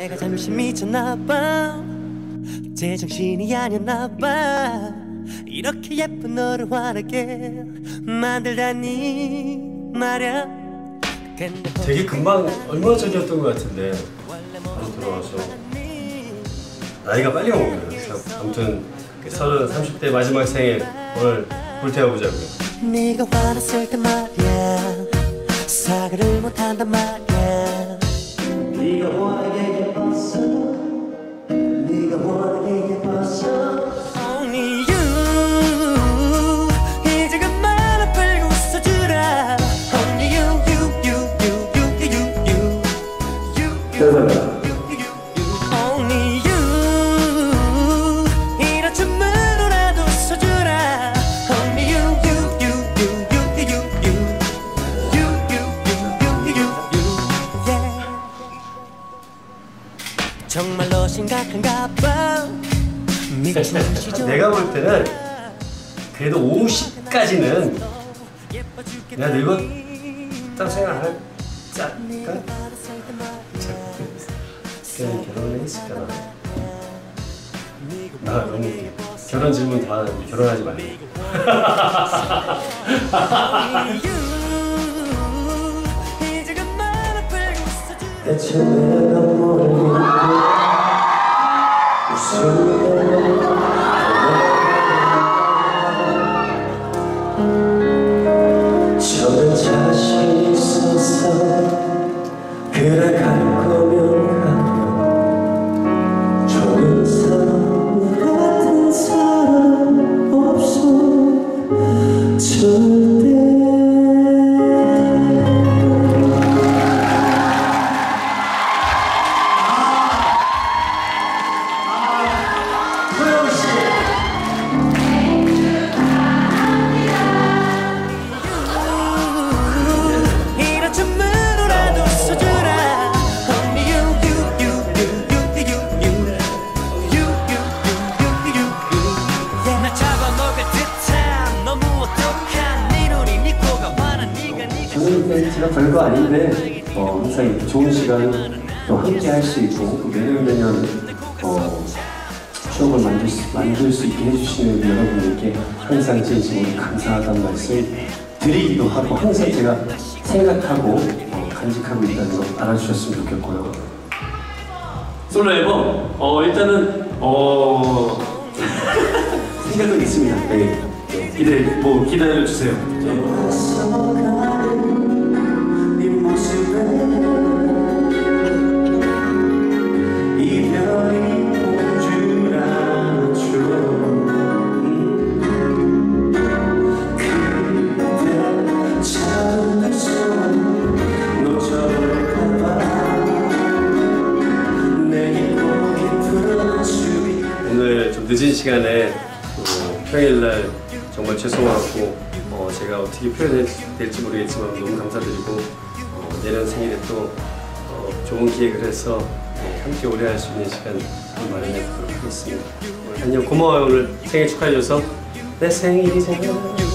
내가 잠시 미쳤나봐. 제정신이 아니었나봐. 이렇게 예쁜 너를 환하게 만들다니 말야. 되게 금방 얼마 전이었던 것 같은데 바로 들어와서 나이가 빨리 온 거예요. 아무튼 30대 마지막 생일 오늘 불태워보자고요. 네가 화났을 때 말야 사과를 못한단 말야. 네가 원하게 예뻤어. 네가 원하게 예뻤어. Only you. 이제 그만 아플고 웃어주라. Only you, you, you, you, you, you, you, you, you. Only you. 이런 춤으로라도 웃어주라. Only you, you, you, you, you, you, you, you, you, you, you, you, yeah. 정말로 심각한가 봐. 내가 볼 때는 그래도 50까지는 내가 늙었다고 생각 안 할까? 그냥 결혼을 했을까나? 나 너무 결혼 질문 다 결혼하지 말래. 대체 내가 뭘 저는 자신 있어서 그래 갈 거면 가면 좋은 사람 너 같은 사람 없어 절대. 저는 제가 별거 아닌데 항상 좋은 시간 또 함께 할 수 있고 매년 추억을 만들 수 있게 해주시는 여러분들께 항상 진심으로 감사하다는 말씀 드리기도 하고 항상 제가 생각하고 간직하고 있다는 거 알아주셨으면 좋겠고요. 솔로 앨범 일단은 생각은 있습니다. 네. 기다려 주세요. 오늘 좀 늦은 시간에 평일날 정말 죄송하고 제가 어떻게 표현될지 모르겠지만 너무 감사드리고 내년 생일에 또 좋은 기획을 해서 함께 오래 할 수 있는 시간 마련해 보도록 하겠습니다. 안녕, 고마워요. 오늘 생일 축하해줘서. 내 생일이잖아.